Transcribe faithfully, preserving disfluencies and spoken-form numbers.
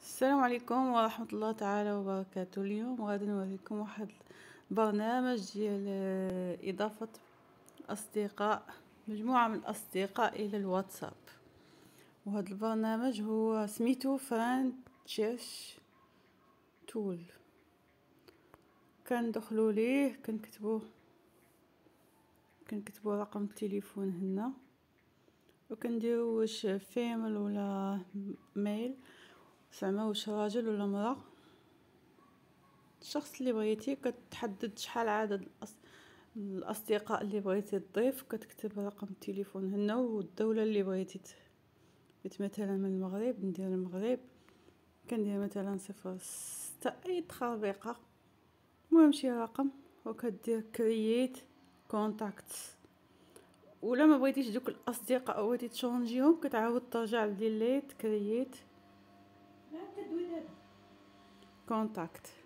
السلام عليكم ورحمة الله تعالى وبركاته. اليوم غادي نوريكم واحد البرنامج ديال إضافة أصدقاء، مجموعة من الأصدقاء إلى الواتساب. وهذا البرنامج هو سميتو فريند تشيرش تول. كندخلو ليه كنكتبو كنكتبو رقم التليفون هنا، وكنديرو واش فيميل ولا ميل، زعما واش راجل ولا مرأة. الشخص اللي بغيتي كتحدد شحال عدد الاصدقاء اللي بغيتي تضيف، كتكتب رقم التليفون هنا والدوله اللي بغيتي. مثلا من المغرب، ندير المغرب، كندير مثلا صفر ستة اي تخربيقه، المهم شي رقم، وكدير كرييت كونتاكت. ولا ما بغيتيش دوك الاصدقاء بغيتي تشونجيهم، كتعاود ترجع لديليت كرييت كونتاكت.